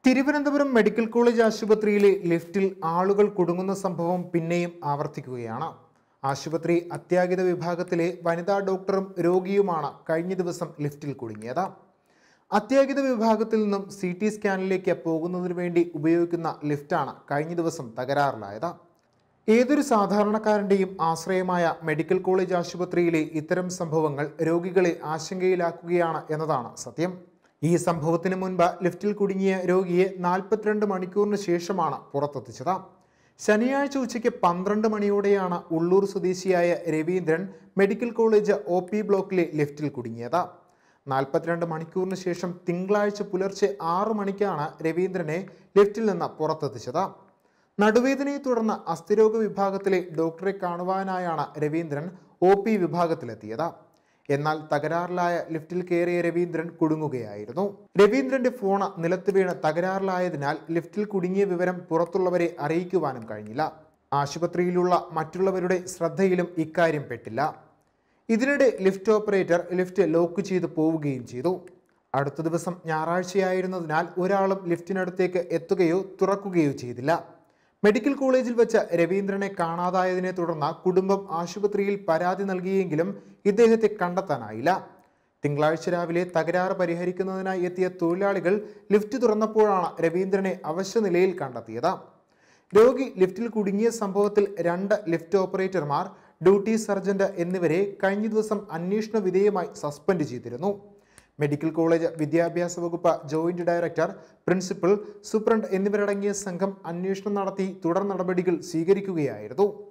Thiruvananthapuram medical college ആശുപത്രിയിലെ ലിഫ്റ്റിൽ ആളുകൾ കുടുങ്ങുന്ന സംഭവം പിന്നെയും ആവർത്തിക്കുകയാണ്. ആശുപത്രി അത്യാഹിത വിഭാഗത്തിലെ വനിതാ ഡോക്ടറും രോഗിയുമാണ് കഴിഞ്ഞ ദിവസം ലിഫ്റ്റിൽ കുടുങ്ങിയത്. അത്യാഹിത വിഭാഗത്തിൽ നിന്നും CT സ്കാനിലേക്ക് പോകുന്നതിനു വേണ്ടി ഉപയോഗിക്കുന്ന ലിഫ്റ്റാണ് കഴിഞ്ഞ ദിവസം തകരാറിലായത്. ഏതൊരു സാധാരണക്കാരന്റെയും ആശ്രയമായ മെഡിക്കൽ കോളേജ് ആശുപത്രിയിലെ ഇത്തരം സംഭവങ്ങൾ രോഗികളെ ആശങ്കയിലാക്കുകയാണ് എന്നതാണ് സത്യം. ഈ സംഭവത്തിന് മുൻപ് ലിഫ്റ്റിൽ കുടുങ്ങിയ രോഗിയെ 42 മണിക്കൂറിന് ശേഷമാണ് പുറത്തെത്തിച്ചത്. ശനിയാഴ്ച ഉച്ചയ്ക്ക് 12 മണിയോടെയാണ് ഉള്ളൂർ സ്വദേശിയായ രവീന്ദ്രൻ മെഡിക്കൽ കോളേജ് OP ബ്ലോക്കിലെ ലിഫ്റ്റിൽ കുടുങ്ങിയത്. 42 മണിക്കൂറിന് ശേഷം തിങ്കളാഴ്ച പുലർച്ചെ 6 മണിക്കാണ് രവീന്ദ്രനെ ലിഫ്റ്റിൽ നിന്ന് പുറത്തെത്തിച്ചത്. നടുവേദനയെ തുടർന്ന് അസ്ഥിരോഗ വിഭാഗത്തിലെ ഡോക്ടറെ കാണുവാനായാണ് രവീന്ദ്രൻ OP വിഭാഗത്തിലെത്തിയത്. എന്നാൽ തകരാറിലായ ലിഫ്റ്റിൽ കയറിയ രവീന്ദ്രൻ കുടുങ്ങുകയായിരുന്നു. രവീന്ദ്രന്റെ ഫോണ് നിലത്ത് വീണ് തകരാറിലായതിനാൽ ലിഫ്റ്റിൽ കുടുങ്ങിയ വിവരം പുറത്തുള്ളവരെ അറിയിക്കുവാനും കഴിഞ്ഞില്ല. ആശുപത്രിയിലുള്ള മറ്റുള്ളവരുടെ ശ്രദ്ധയിലും ഇക്കാര്യം പെട്ടില്ല. ഇതിനിടെ ലിഫ്റ്റ് ഓപ്പറേറ്റർ ലിഫ്റ്റ് ലോക്ക് ചെയ്ത് പോവുകയും ചെയ്തു. അടുത്ത ദിവസം ഞായറാഴ്ചയായിരുന്നതിനാൽ ഒരാളും ലിഫ്റ്റിനടുത്തേക്ക് എത്തുകയോ തുറക്കുകയോ ചെയ്തില്ല. മെഡിക്കൽ കോളേജിൽ വെച്ച് രവീന്ദ്രനെ കാണാതായതിനെ തുടർന്ന് കുടുംബം ആശുപത്രിയിൽ പരാതി നൽകിയെങ്കിലും ഇദ്ദേഹത്തെ കണ്ടെത്താനായില്ല. തിങ്കളാഴ്ച രാവിലെ തകരാറ് പരിഹരിക്കുന്നതിനായി എത്തിയ തൊഴിലാളികൾ ലിഫ്റ്റ് തുറന്നപ്പോഴാണ് രവീന്ദ്രനെ അവശനിലയിൽ കണ്ടെത്തിയത്. രോഗി ലിഫ്റ്റിൽ കുടുങ്ങിയ സംഭവത്തിൽ 2 ലിഫ്റ്റ് ഓപ്പറേറ്റർമാർ, ഡ്യൂട്ടി സർജന്റ് എന്നിവരെ കഴിഞ്ഞ ദിവസം അന്വേഷണ വിധേയമായി സസ്പെൻഡ് ചെയ്തിരുന്നു. മെഡിക്കൽ കോളേജ് വിദ്യാഭ്യാസ വകുപ്പ് ജോയിന്റ് ഡയറക്ടർ, പ്രിൻസിപ്പൽ, സൂപ്രണ്ട് എന്നിവരടങ്ങിയ സംഘം അന്വേഷണം നടത്തി തുടർ നടപടികൾ സ്വീകരിക്കുകയായിരുന്നു.